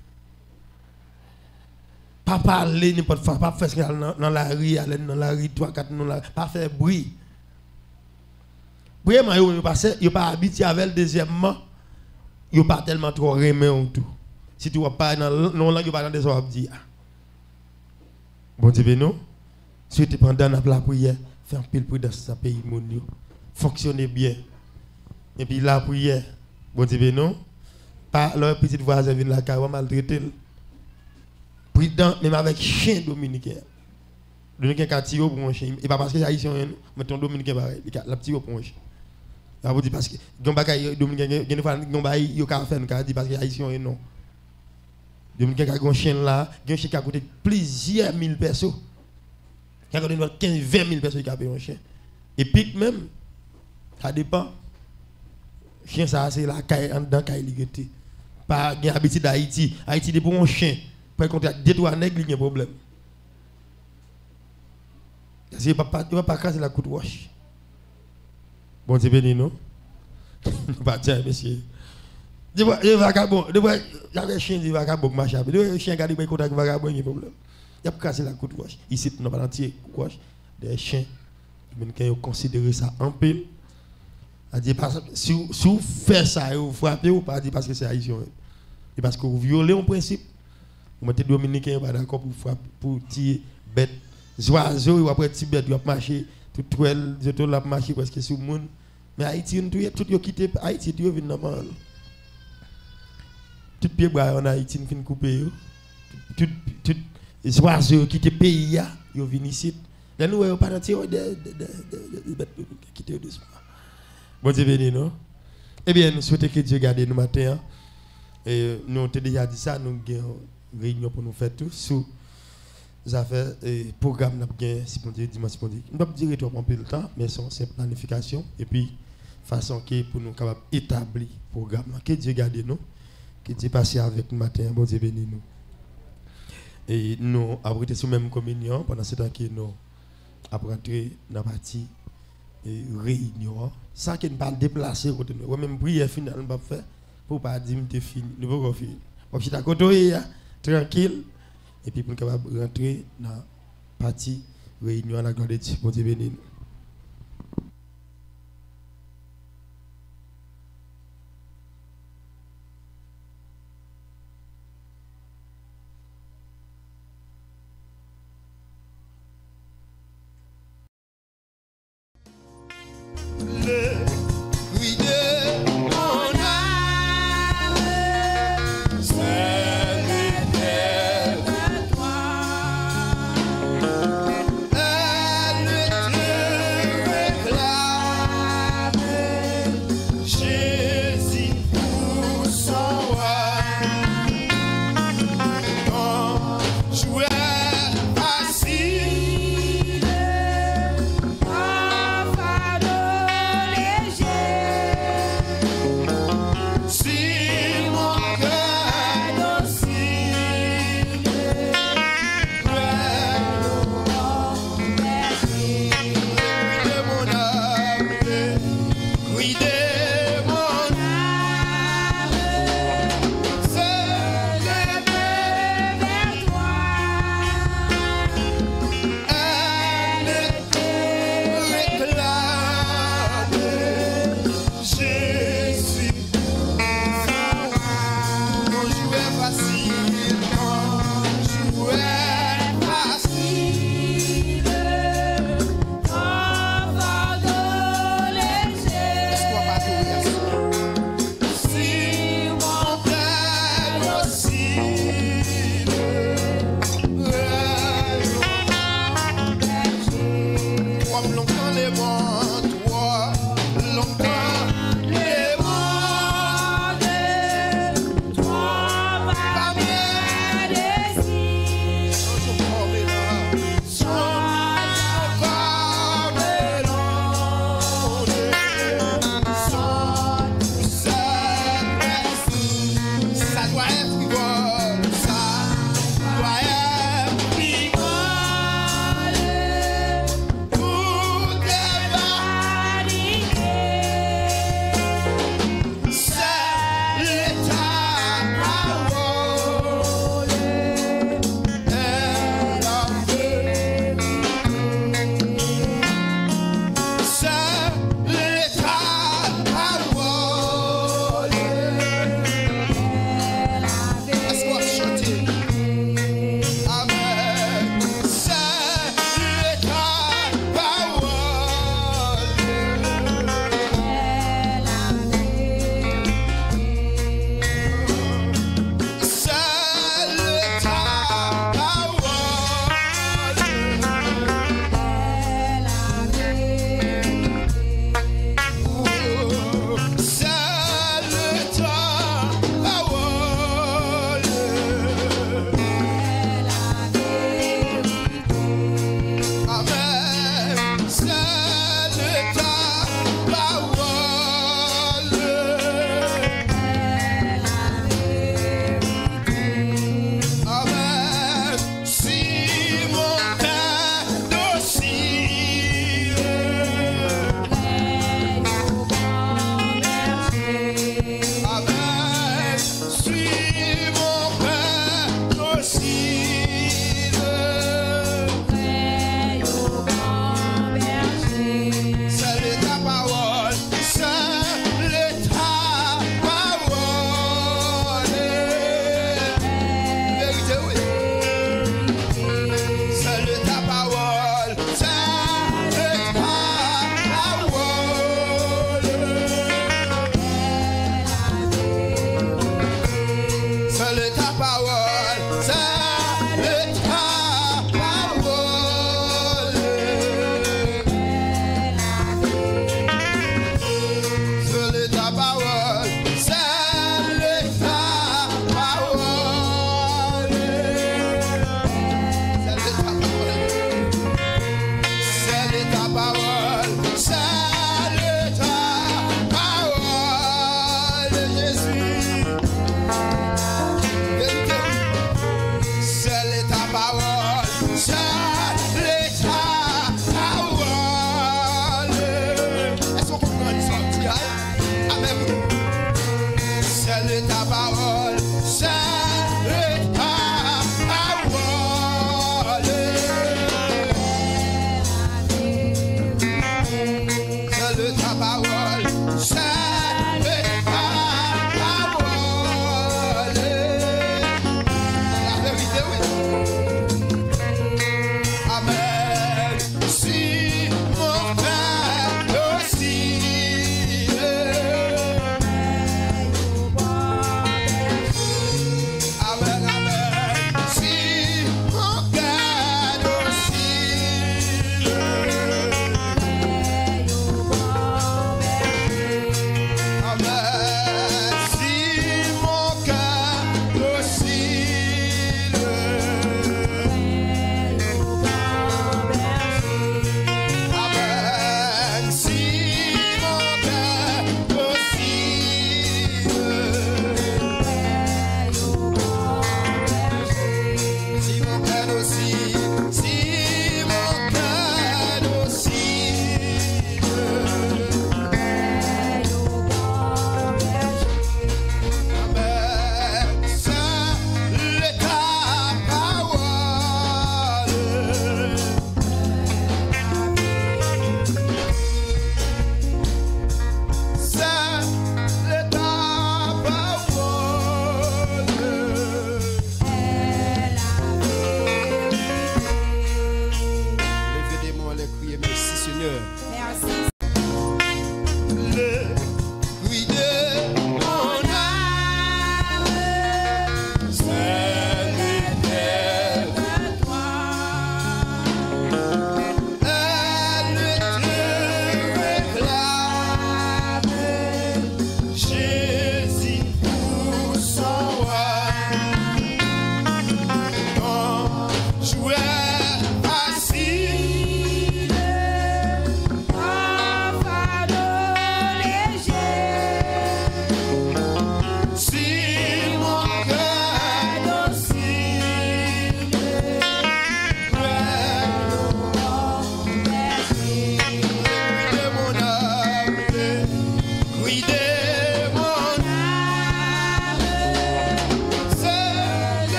Pas parler n'importe façon, pas faire scandale dans la rue, aller dans la rue trois quatre non là, pas faire bruit. Vraiment yo passé, yo pas habitué avec deuxièmement yo pas tellement trop remet en tout. Si tu vas pas dans non langue pas dans des choses dire. Bon Dieu non. Si tu pendant la prière, faire un pile prudence dans pays monio. Fonctionner bien. Et puis la prière, bon Dieu non. Pas leur petite voisin vient la caille maltraiter. Prudent même avec chien dominicain. Dominicain qui tire pour un chien et pas parce que haïtien mais ton dominicain pareil, la petit pour un chien. Ça veut dire parce que gon bagay dominicain gen fois gon bagay yo ka faire nous ka dire parce que haïtien non. Dominicain ka gon chien là, gen chien qui a coûté plusieurs mille pesos. Qui a coûté quinze vingt mille pesos qui a payé un chien. Et puis même ça dépend. Chien ça c'est la caille en dedans caille ligité. Pas gen habitude d'Haïti, Haïti de pour un chien, par contre deux trois nèg il y a problème. C'est pas pas pas pas casser la coupe wash. Bon Dieu béni non. Pas tiens monsieur. Je vois je vagabond, je vois j'avais chien de vagabond marche avec. Le chien garder ben contact vagabond il y a problème. Il a casser la coupe wash. Ici non pas entier wash des chiens men quand considérer ça en pile. A dit parce si si vous faites ça vous frappez ou pas dit parce que c'est haïtien. Et parce que vous violez un principe. Vous mettez dominicain pas d'accord pour frapper pour tirer bête oiseaux ou après petit bête il va marcher tout toile je tout la marcher parce que sur monde mais Haïti tout tout yo quitté Haïti tout vinn normal tout pied bras en Haïti fin couper tout tout les oiseaux quitté pays ya yo vinn ici là nous pas dans tirer de de bête quitter doucement. Bon Dieu béni non. Eh bien nous souhaitons que Dieu garde nous matin et nous avons déjà dit ça nous avons une réunion pour nous faire tout sur ça fait et programme n'a bien si on dit dimanche on dit on doit dire trop peu le temps mais c'est planification et puis façon que pour nous capable établir programme que Dieu garde nous que Dieu passe avec nous matin bon Dieu béni nous et nous après sous même communion pendant ce temps que nous après entrer dans partie et réunion ça qui ne pas déplacer côté nous même prière finale pas faire pour pas dire me fini nous pas fini on est à côté tranquille et puis pour nous capable rentrer dans la partie réunion à la gloire de Dieu bon Dieu béni nous. Elle était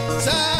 Ça